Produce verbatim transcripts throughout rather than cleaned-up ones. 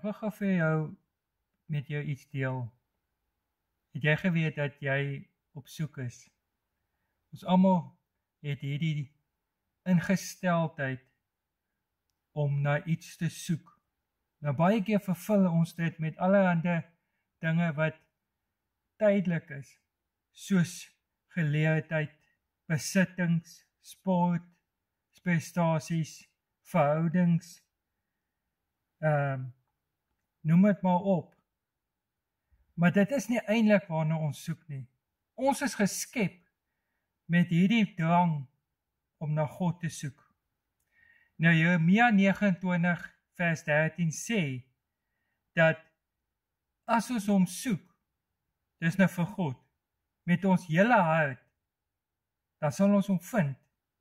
Ek wil gou vir jou met jou iets deel. Het jy geweet dat jy op soek is? Ons almal het hierdie ingesteldheid om na iets te soek. Nou baie keer vervul ons dit met allerhande dinge wat tydelik is, soos geleerdheid, besittings, sport, prestasies, verhoudings, um, noem dit maar op. Maar dit is nie eintlik waarna ons soek nie. Ons is geskep met hierdie drang om na God te soek. Nou Jeremia nege en twintig vers dertien sê, dat as ons hom soek, dis nou vir God, met ons hele hart, dan sal ons hom vind.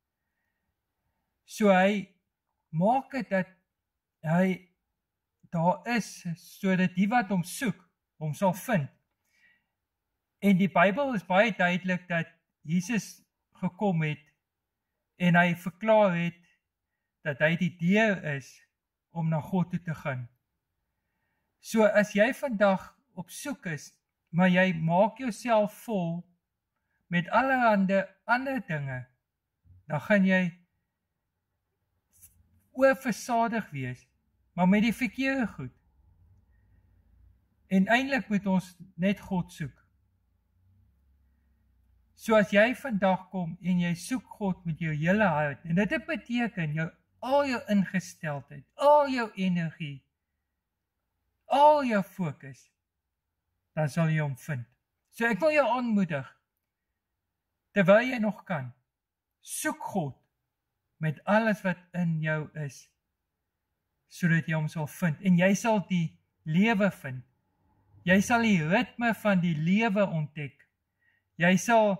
So hy maak het dat hy daar is, so dat die wat hom soek, hom sal vind. En die Bybel is baie duidelik dat Jesus gekom het, en hy verklaar het, dat hy die deur is, om na God toe te gaan. So as jy vandag op soek is, maar jy maak jouself vol, met allerhande ander dinge, dan gaan jy oorversadig wees, maar met die verkeerde goed. En eintlik moet ons net God soek. So as jy vandag kom, en jy soek God met jou hele hart, en dit beteken jou, al jou ingesteldheid, al jou energie, al jou fokus, dan sal jy hom vind. So ek wil jou aanmoedig, terwyl jy nog kan, soek God, met alles wat in jou is, sodat jy hom sal vind, en jy sal die lewe vind, jy sal die ritme van die lewe ontdek, jy sal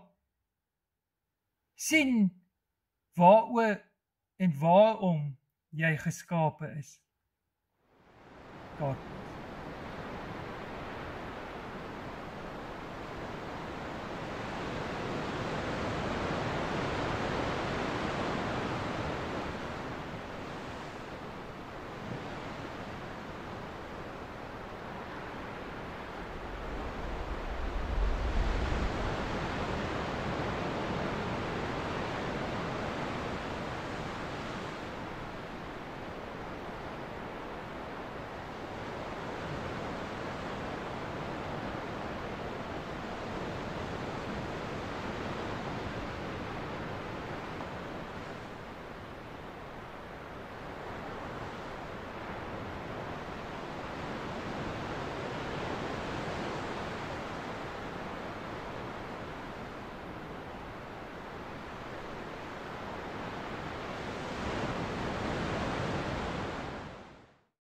sien waaroor en waarom jy geskape is. God.